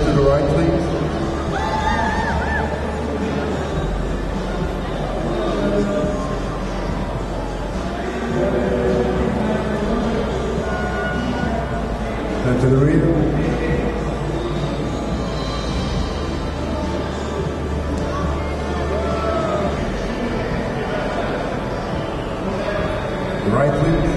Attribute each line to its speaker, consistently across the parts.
Speaker 1: to the right, please. And to the rear. The right, please.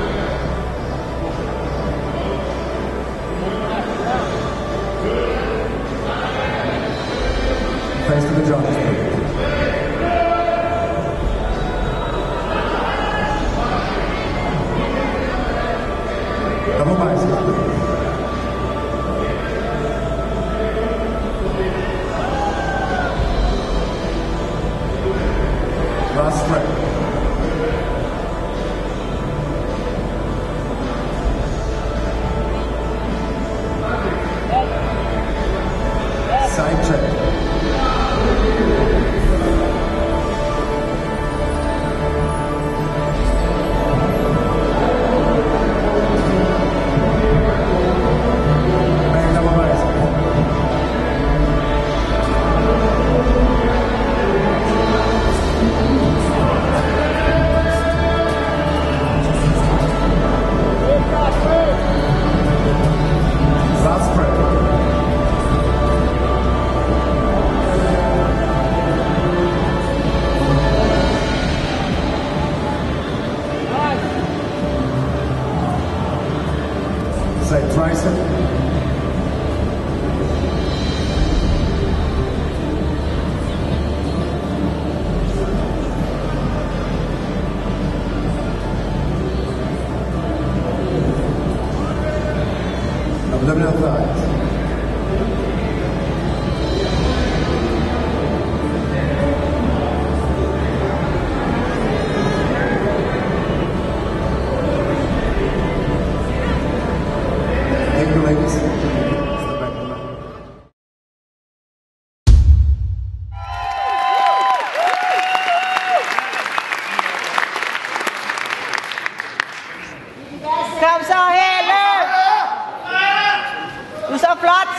Speaker 1: Face to the judges, please. Double biceps, please. Last rep. Side check. Back double bicep. Last spread. Side tricep. Abdominal thighs. Take the legs. Step back and back.
Speaker 2: Kom så Helle! Du er så flot!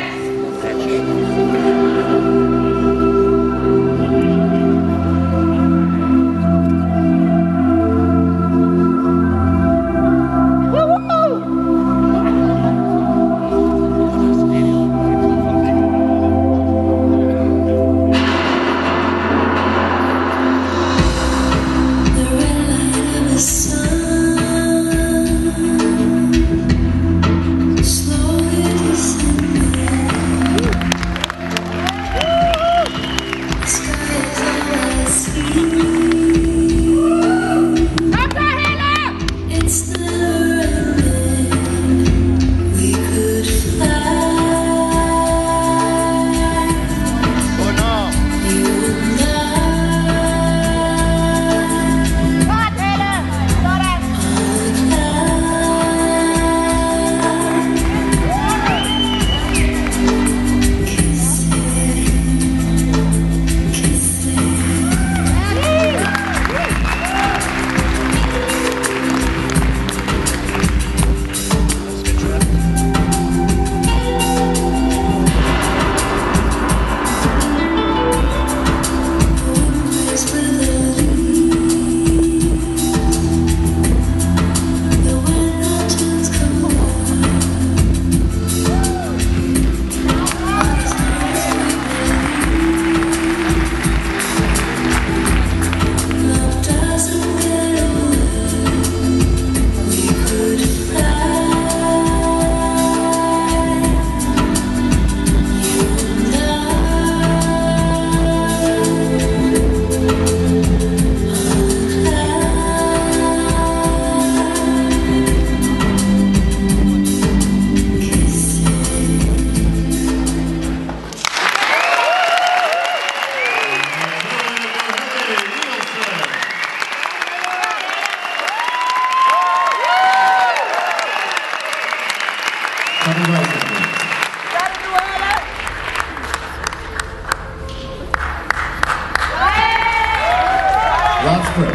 Speaker 2: Last grip.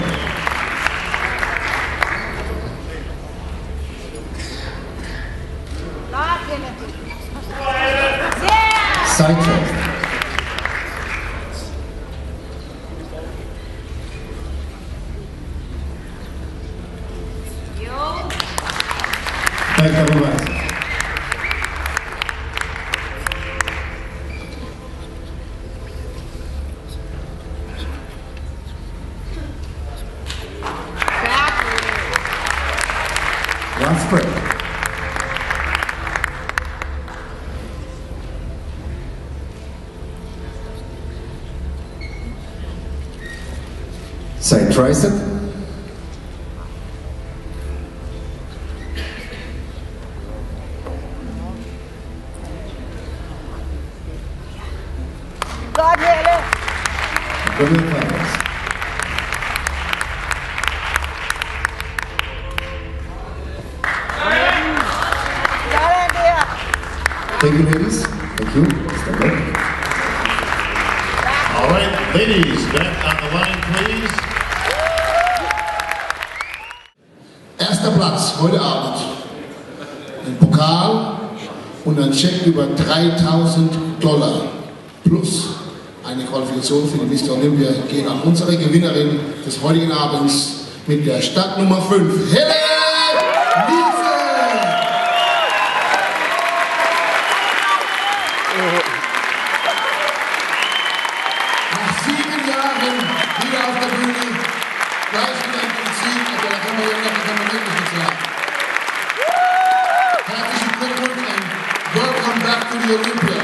Speaker 2: Yeah! Side twist. Back double rise. One split. Side tricep.
Speaker 3: God, Helle.
Speaker 2: Double fingers. Thank you, ladies. Thank you. Stand up.
Speaker 4: All right, ladies, back on the line, please.
Speaker 5: Erster Platz heute Abend. Ein Pokal und ein Scheck über $3.000 plus eine Qualifikation für die Mr. Olympia gehen an unsere Gewinnerin des heutigen Abends mit der Startnummer 5, Helle Trevino. Nach 7 Jahren wieder auf der Bühne, gleich wieder im Prinzip, aber da kann man ja wirklich nicht sagen. Herzlichen Glückwunsch und welcome back to the Olympia.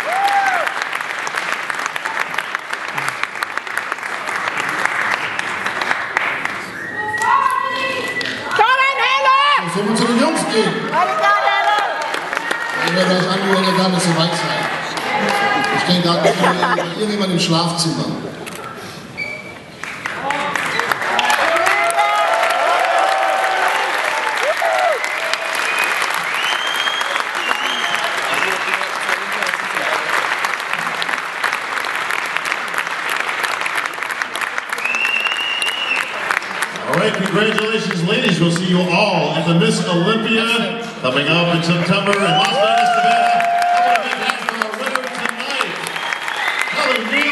Speaker 5: Sollen wir zu den Jungs gehen? Ich werde euch anhören, ihr gar nicht so weit sein. Ich denke gerade irgendjemand im Schlafzimmer.
Speaker 4: All right, congratulations, ladies. We'll see you all at the Miss Olympia coming up in September in Las Vegas, Nevada. I want to thank our winner tonight, Helle Trevino.